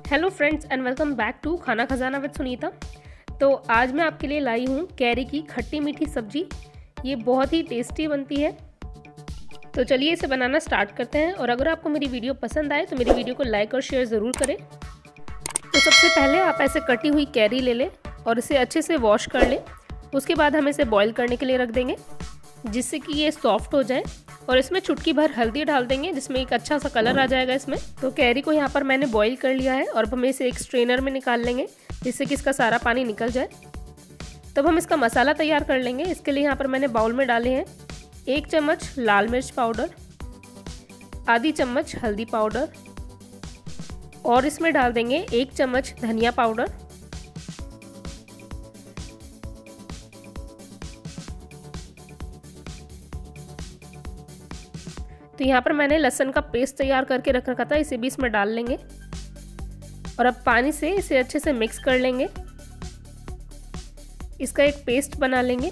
Hello friends and welcome back to Khana Khazana with Sunita. तो आज मैं आपके लिए लाई हूँ कैरी की खट्टी मीठी सब्जी। ये बहुत ही टेस्टी बनती है। तो चलिए इसे बनाना स्टार्ट करते हैं। और अगर आपको मेरी वीडियो पसंद आए तो मेरी वीडियो को लाइक और शेयर ज़रूर करें। तो सबसे पहले आप ऐसे कटी हुई कैरी ले लें और इसे अच्छे से वॉश कर लें। उसके बाद हम इसे बॉईल करने के लिए रख देंगे जिससे कि ये सॉफ्ट हो जाए। और इसमें चुटकी भर हल्दी डाल देंगे जिसमें एक अच्छा सा कलर आ जाएगा इसमें। तो कैरी को यहाँ पर मैंने बॉईल कर लिया है और अब हम इसे एक स्ट्रेनर में निकाल लेंगे जिससे कि इसका सारा पानी निकल जाए। तब हम इसका मसाला तैयार कर लेंगे। इसके लिए यहाँ पर मैंने बाउल में डाले हैं 1 चम्मच लाल मिर्च पाउडर, आधी चम्मच हल्दी पाउडर और इसमें डाल देंगे 1 चम्मच धनिया पाउडर। तो यहाँ पर मैंने लहसुन का पेस्ट तैयार करके रख रखा था, इसे भी इसमें डाल लेंगे और अब पानी से इसे अच्छे से मिक्स कर लेंगे। इसका एक पेस्ट बना लेंगे।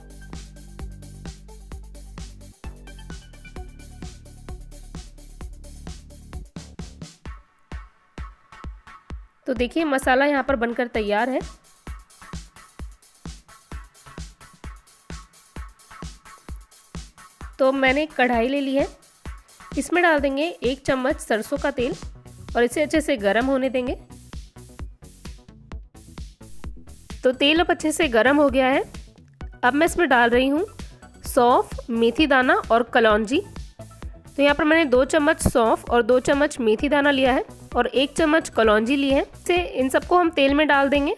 तो देखिए मसाला यहाँ पर बनकर तैयार है। तो मैंने एक कढ़ाई ले ली है, इसमें डाल देंगे 1 चम्मच सरसों का तेल और इसे अच्छे से गर्म होने देंगे। तो तेल अब अच्छे से गर्म हो गया है। अब मैं इसमें डाल रही हूँ सौंफ, मेथी दाना और कलौंजी। तो यहाँ पर मैंने 2 चम्मच सौंफ और 2 चम्मच मेथी दाना लिया है और 1 चम्मच कलौंजी ली है। इसे इन सबको हम तेल में डाल देंगे।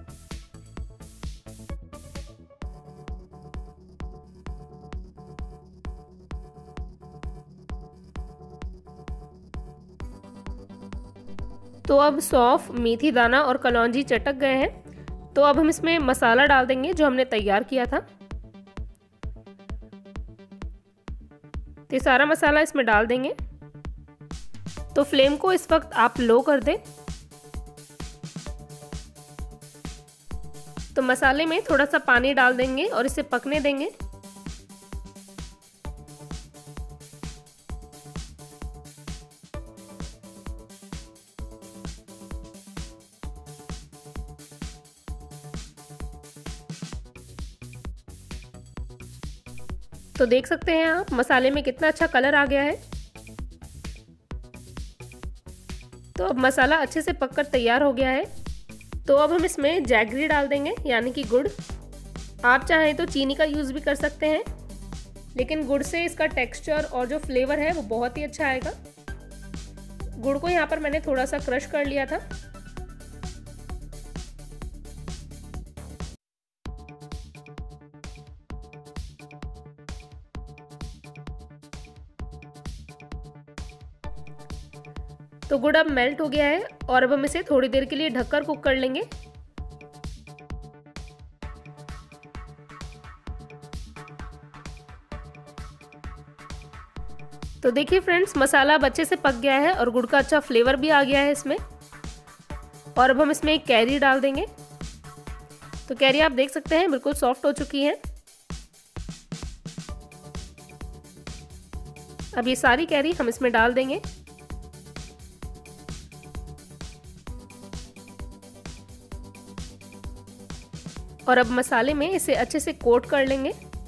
तो अब सौंफ, मेथी दाना और कलौंजी चटक गए हैं। तो अब हम इसमें मसाला डाल देंगे जो हमने तैयार किया था। तो ये सारा मसाला इसमें डाल देंगे। तो फ्लेम को इस वक्त आप लो कर दें। तो मसाले में थोड़ा सा पानी डाल देंगे और इसे पकने देंगे। तो देख सकते हैं आप मसाले में कितना अच्छा कलर आ गया है। तो अब मसाला अच्छे से पककर तैयार हो गया है। तो अब हम इसमें जैगरी डाल देंगे यानी कि गुड़। आप चाहें तो चीनी का यूज़ भी कर सकते हैं, लेकिन गुड़ से इसका टेक्सचर और जो फ्लेवर है वो बहुत ही अच्छा आएगा। गुड़ को यहाँ पर मैंने थोड़ा सा क्रश कर लिया था। तो गुड़ अब मेल्ट हो गया है और अब हम इसे थोड़ी देर के लिए ढककर कुक कर लेंगे। तो देखिए फ्रेंड्स मसाला अब अच्छे से पक गया है और गुड़ का अच्छा फ्लेवर भी आ गया है इसमें। और अब हम इसमें एक कैरी डाल देंगे। तो कैरी आप देख सकते हैं बिल्कुल सॉफ्ट हो चुकी है। अब ये सारी कैरी हम इसमें डाल देंगे। और अब मसाले में इसे अच्छे से कोट कर लेंगे।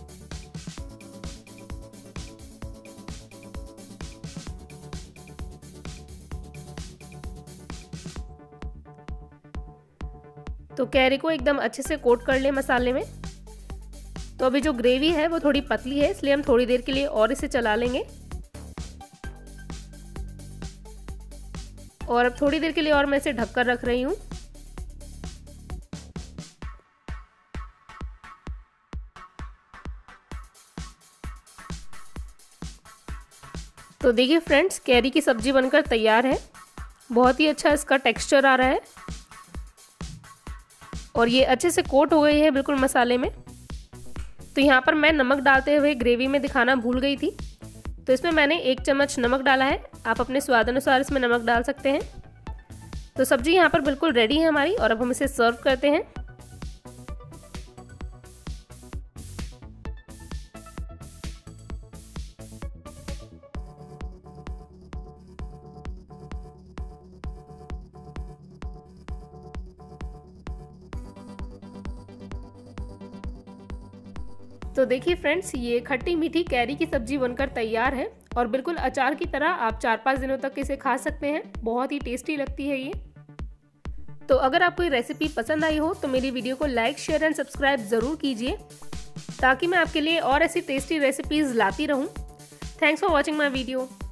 तो कैरी को एकदम अच्छे से कोट कर ले मसाले में। तो अभी जो ग्रेवी है वो थोड़ी पतली है, इसलिए हम थोड़ी देर के लिए और इसे चला लेंगे। और अब थोड़ी देर के लिए और मैं इसे ढककर रख रही हूँ। तो देखिए फ्रेंड्स कैरी की सब्जी बनकर तैयार है। बहुत ही अच्छा इसका टेक्सचर आ रहा है और ये अच्छे से कोट हो गई है बिल्कुल मसाले में। तो यहाँ पर मैं नमक डालते हुए ग्रेवी में दिखाना भूल गई थी। तो इसमें मैंने 1 चम्मच नमक डाला है। आप अपने स्वाद अनुसार इसमें नमक डाल सकते हैं। तो सब्जी यहाँ पर बिल्कुल रेडी है हमारी और अब हम इसे सर्व करते हैं। तो देखिए फ्रेंड्स, ये खट्टी मीठी कैरी की सब्जी बनकर तैयार है और बिल्कुल अचार की तरह आप 4-5 दिनों तक इसे खा सकते हैं। बहुत ही टेस्टी लगती है ये। तो अगर आपको ये रेसिपी पसंद आई हो तो मेरी वीडियो को लाइक, शेयर एंड सब्सक्राइब ज़रूर कीजिए ताकि मैं आपके लिए और ऐसी टेस्टी रेसिपीज़ लाती रहूँ। Thanks for watching my video.